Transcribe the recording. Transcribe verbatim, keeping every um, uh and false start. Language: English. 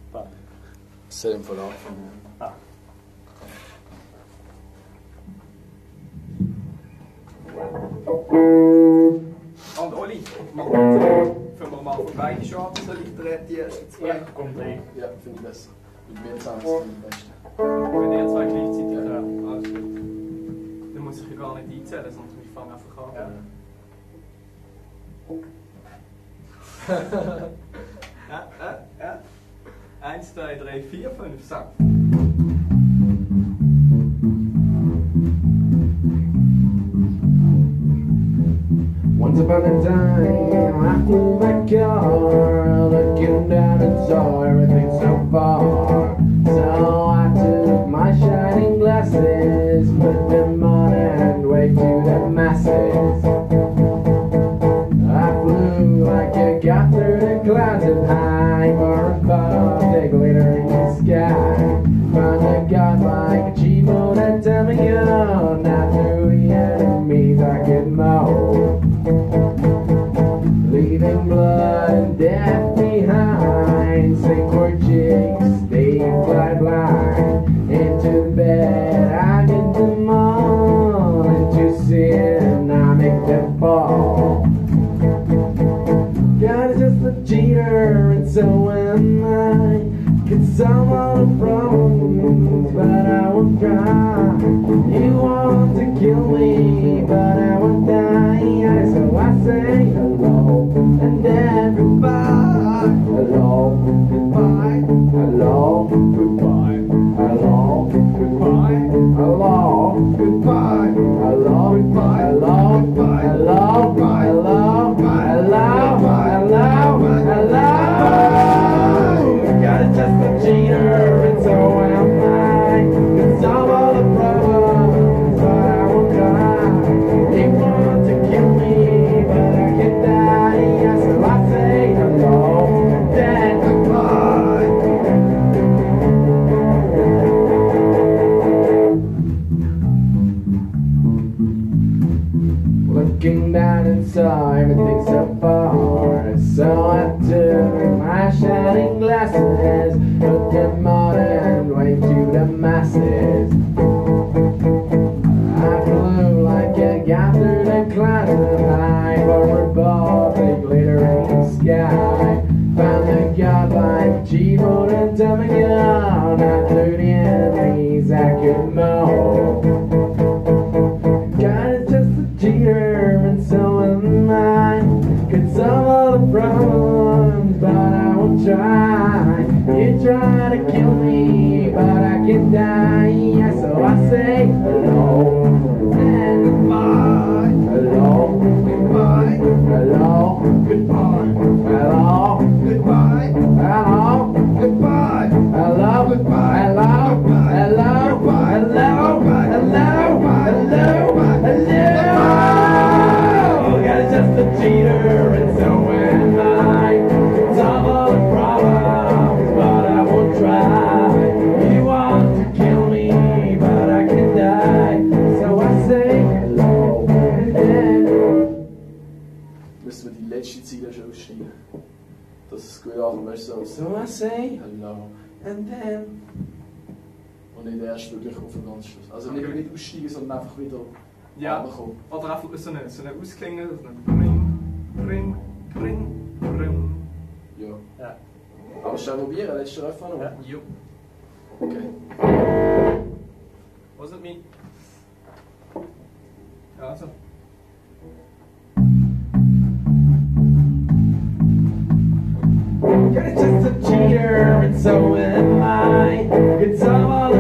Soll im Fall anfangen. Ah. Und Oli, machen wir mal von beiden schon an, so Lieder die ersten zwei. Ja, kommt rein. Ja, finde ich besser. Mit mir zusammen ist es am besten. Wenn ihr zwei gleichzeitig ja. Ja, alles gut. Dann muss ich ja gar nicht einzählen, sondern ich fange einfach an. Ja, ja, ja. Eins, zwei, drei, vier, fünf, sechs. Once upon a time, I flew my car, looking down and saw everything so far. So I took my shining glasses, put them on and waved to the masses. I flew like a got through the clouds of high, far above the glittering sky. Finally got my achievement and tell me on, not through the enemies I could mow. Leaving blood and death behind, sink for cheeks, they fly blind. Into bed I get them all, into sin I make them fall. God is just a cheater and so am I. Can solve all the problems, but I won't try. You want to kill me, but I won't die. So I say hello and then goodbye. Hello, goodbye. Hello, goodbye. Hello, goodbye. Hello, goodbye. Hello, goodbye. Hello, goodbye. Hello, hello, hello, hello, hello. God is just a cheater and so am I. Can solve all the problems, but I won't die. They want to kill me, but I can't die. Yes, so I say hello and then goodbye. Looking down and saw everything so far, so I took my shining glasses, put them on and waved to the masses. I flew like a guy through the clouds of high, far above the glittering sky. Finally got my achievement and tell me on, not through the enemies I could mow. God is just a cheater and so am I. Could solve all the problems, but I won't try. You try to kill me, but I can die. Yeah, so I say hello and goodbye. Hello, goodbye. Hello, goodbye. Hello, goodbye. Hello, goodbye. Hello, goodbye. Hello, hello, hello, hello, hello, hello. God is just a cheater and so am I. Solve all the problems, but I won't try. You want to kill me, but I can die. So I say hello and then. Müssen wir die letzte Zeile schon ausschneiden. Dass es gut ankommt, weißt du, so. So I say Hello. and then. Und nicht erst wirklich auf den ganz Schluss. Also nicht, nicht aussteigen, sondern einfach wieder Ja, runterkommen. oder einfach so eine, so eine Ausklingen, so eine Bring, Bring, Bring, Bring. Ja. Ja. Aber schnell probieren, letzter Refrain noch. Ja. Jo. Okay. Was ist mit? Ja, also. God is just a cheater and so am I. Could solve all